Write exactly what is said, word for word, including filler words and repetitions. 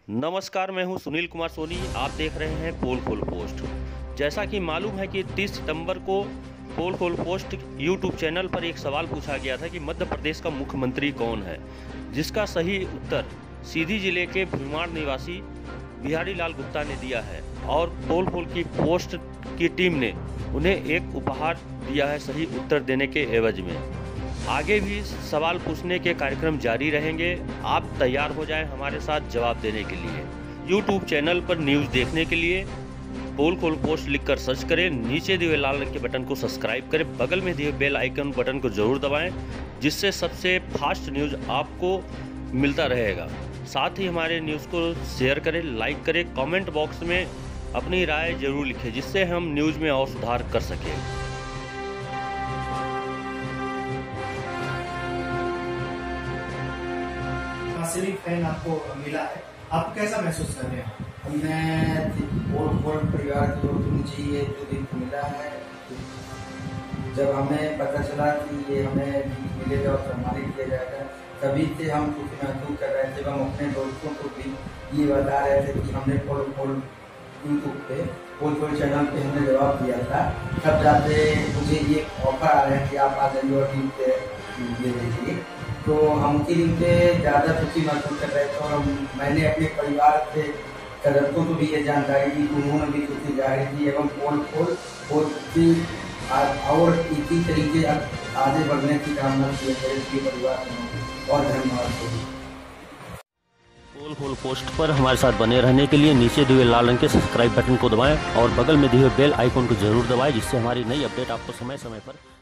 नमस्कार, मैं हूं सुनील कुमार सोनी। आप देख रहे हैं पोल खोल पोस्ट। जैसा कि मालूम है कि तीस सितंबर को पोल खोल पोस्ट यूट्यूब चैनल पर एक सवाल पूछा गया था कि मध्य प्रदेश का मुख्यमंत्री कौन है, जिसका सही उत्तर सीधी जिले के भीलवाड़ा निवासी बिहारी लाल गुप्ता ने दिया है और पोल खोल की पोस्ट की टीम ने उन्हें एक उपहार दिया है सही उत्तर देने के एवज में। आगे भी सवाल पूछने के कार्यक्रम जारी रहेंगे। आप तैयार हो जाएं हमारे साथ जवाब देने के लिए। यूट्यूब चैनल पर न्यूज़ देखने के लिए पोल खोल पोस्ट लिखकर सर्च करें, नीचे दिए हुए लाल रंग के बटन को सब्सक्राइब करें, बगल में दिए बेल आइकन बटन को जरूर दबाएं, जिससे सबसे फास्ट न्यूज़ आपको मिलता रहेगा। साथ ही हमारे न्यूज़ को शेयर करें, लाइक करें, कमेंट बॉक्स में अपनी राय जरूर लिखें, जिससे हम न्यूज़ में और सुधार कर सकें। सिविक फैन आपको मिला है, आप कैसा महसूस कर रहे हैं? हमने पोल परिवार की ओर से मुझे ये जो गिफ्ट मिला है, जब हमें पता चला कि ये हमें गिफ्ट मिलेगा और सम्मानित किया जाएगा, तभी से हम खुशी महसूस कर रहे थे। हम अपने दोस्तों को भी ये बता रहे थे कि हमने पोल पोल यूट्यूब पे पोल पोल चैनल पे हमने जवाब दिया था। तब जाते मुझे ये ऑफर आ रहे हैं कि आप आ जाइए और गिफ्ट दे दीजिए, तो हम उनके लिए ज़्यादा खुशी महसूस कर रहे थे। और मैंने अपने परिवार के सदस्यों को भी ये जानकारी दी, उन्होंने भी खुशी जाहिर की एवं पोल खोल और इसी तरीके आगे बढ़ने की कामना की परिवार और धन्यवाद। पोल खोल पोस्ट पर हमारे साथ बने रहने के लिए नीचे दिए लाल रंग के सब्सक्राइब बटन को दबाएं और बगल में दिए बेल आइकन को जरूर दबाएं, जिससे हमारी नई अपडेट आपको समय समय पर